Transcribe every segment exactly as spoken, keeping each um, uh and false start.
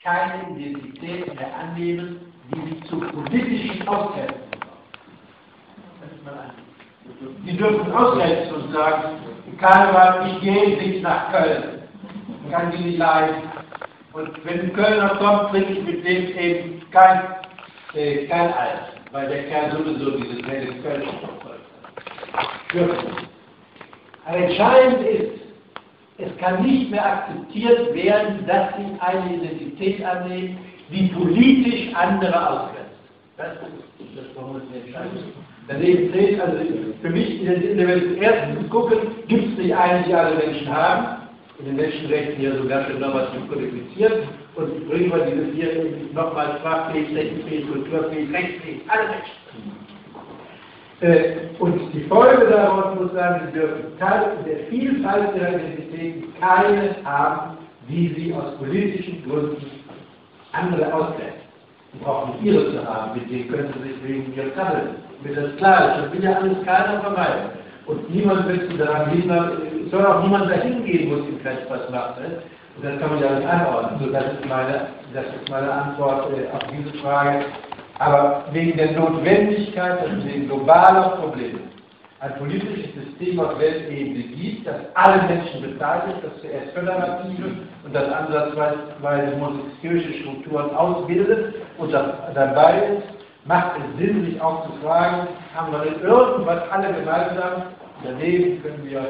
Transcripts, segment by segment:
keine Identität mehr annehmen, die sie zu politischen Ausgrenzen brauchen. Das ist mein Anliegen. Sie dürfen ausgrenzen und sagen, Karneval, ich gehe nicht nach Köln, kann sie nicht leiden. Und wenn ein Kölner kommt, trinke ich mit dem eben kein, äh, kein Alt, weil der Kerl sowieso dieses helle Köln dürfen. Aber entscheidend ist, es kann nicht mehr akzeptiert werden, dass sie eine Identität annehmen, die politisch andere ausgrenzt. Das ist das, warum es nicht entscheidend ist. Daneben steht, also für mich, wenn wir erstens gucken, gibt es nicht eine, die alle Menschen haben, in den Menschenrechten hier sogar schon normativ kodifiziert, und bringen wir diese vier nochmal sprachfähig, rechtsfähig, kulturfähig, rechtsfähig, alle Menschen. Äh, und die Folge daraus muss sagen, sie dürfen in der Vielfalt der Identitäten keine haben, die sie aus politischen Gründen andere ausgrenzen. Sie brauchen nicht ihre zu haben, mit denen können sie sich wegen ihr krabbeln. Mir das klar ist, das will ja alles keiner vermeiden. Und niemand wird sie daran hindern, es soll auch niemand dahin gehen, wo es ihm vielleicht was macht. Ne? Und das kann man ja nicht einordnen. So, das ist meine, das ist meine Antwort äh, auf diese Frage. Aber wegen der Notwendigkeit, dass es wegen globaler Probleme ein politisches System auf Weltebene gibt, das alle Menschen beteiligt, das zuerst föderative und das ansatzweise monetärische Strukturen ausbildet und das dabei ist, macht es Sinn, sich auch zu fragen, haben wir denn irgendwas alle gemeinsam? Daneben können wir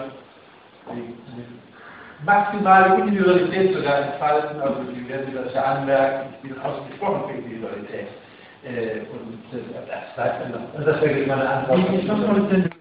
die maximale Individualität sogar entfalten, also wie werden Sie das ja anmerken, ich bin ausgesprochen für Individualität. Äh, und das, das bleibt dann noch. Also das wäre meine Antwort.